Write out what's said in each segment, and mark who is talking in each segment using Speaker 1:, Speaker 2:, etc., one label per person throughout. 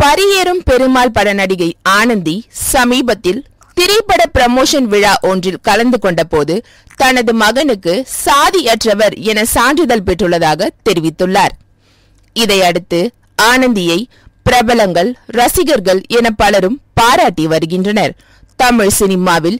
Speaker 1: பரியேறும் பெருமாள் பட நடிகை ஆனந்தி சமீபத்தில் திரைப்பட ப்ரமோஷன் விழா ஒன்றில் கலந்து கொண்ட போது தனது மகனுக்கு சாதியற்றவர் என சான்றிதழ் பெற்றுள்ளதாக தெரிவித்துள்ளார். இதையடுத்து ஆனந்தியை பிரபலங்கள், ரசிகர்கள் என பலரும் பாராட்டி வருகின்றனர். தமிழ் சினிமாவில்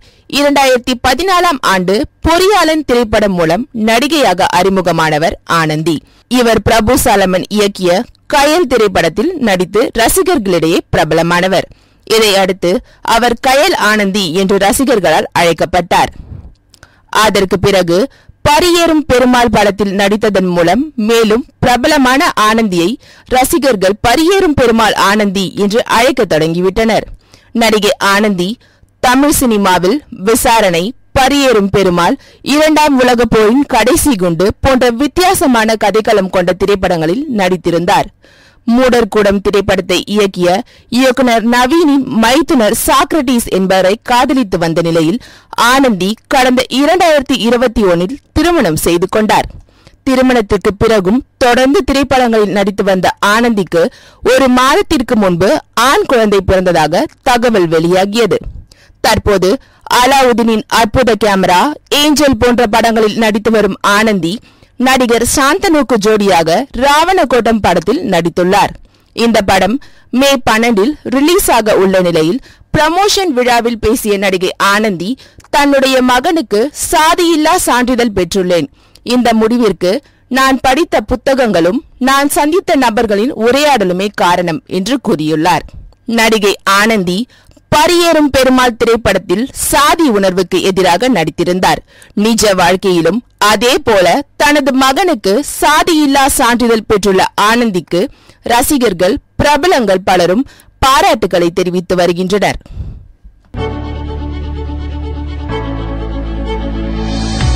Speaker 1: 2014ஆம் ஆண்டு பொறியாளன் திரைப்படம் மூலம் நடிகையாக அறிமுகமானவர் ஆனந்தி. இவர் பிரபு சாலமன் இயக்கிய கயல் திரைப்படத்தில் நடித்து ரசிகர்களிடையே பிரபலமானவர். இதையடுத்து அவர் கயல் ஆனந்தி என்று ரசிகர்களால் அழைக்கப்பட்டார். அதற்கு பிறகு பரியேறும் பெருமாள் படத்தில் நடித்ததன் மூலம் மேலும் பிரபலமான ஆனந்தியை ரசிகர்கள் பரியேறும் பெருமாள் ஆனந்தி என்று அழைக்க தொடங்கிவிட்டனர். நடிகை ஆனந்தி தமிழ் சினிமாவில் விசாரணை, பரியேறும் பெருமாள், இரண்டாம் உலக போரின் கடைசி குண்டு போன்ற வித்தியாசமான கதைக்களம் கொண்ட திரைப்படங்களில் நடித்திருந்தார். மூடர்கூடம் திரைப்படத்தை இயக்கிய இயக்குனர் நவீனின் மைத்துனர் சாக்ரட்டிஸ் என்பவரை காதலித்து வந்த நிலையில் ஆனந்தி கடந்த 2021இல் திருமணம் செய்து கொண்டார். திருமணத்திற்கு பிறகும் தொடர்ந்து திரைப்படங்களில் நடித்து வந்த ஆனந்திக்கு ஒரு மாதத்திற்கு முன்பு ஆண் குழந்தை பிறந்ததாக தகவல் வெளியாகியது. தற்போது அலாவுதீனின் அற்புத கேமரா, ஏஞ்சல் போன்ற படங்களில் நடித்து வரும் ஆனந்தி நடிகர் சாந்தனுக்கு ஜோடியாக ராவணகோட்டம் படத்தில் நடித்துள்ளார். இந்த படம் மே 12இல் ரிலீஸ் ஆக உள்ள நிலையில் ப்ரமோஷன் விழாவில் பேசிய நடிகை ஆனந்தி தன்னுடைய மகனுக்கு சாதியில்லா சான்றிதழ் பெற்றுள்ளேன். இந்த முடிவிற்கு நான் படித்த புத்தகங்களும் நான் சந்தித்த நபர்களின் உரையாடலுமே காரணம் என்று கூறியுள்ளார். நடிகை ஆனந்தி பரியேறும் பெருமாள் திரைப்படத்தில் சாதி உணர்வுக்கு எதிராக நடித்திருந்தார். நிஜ வாழ்க்கையிலும் அதே போல தனது மகனுக்கு சாதியில்லா சான்றிதழ் பெற்றுள்ள ஆனந்திக்கு ரசிகர்கள், பிரபலங்கள் பலரும் பாராட்டுகளை தெரிவித்து வருகின்றனர்.